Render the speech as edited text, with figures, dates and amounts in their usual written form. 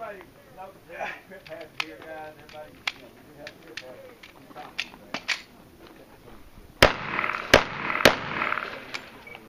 everybody knows the trip hazard here, guys. Everybody, we do have a trip hazard.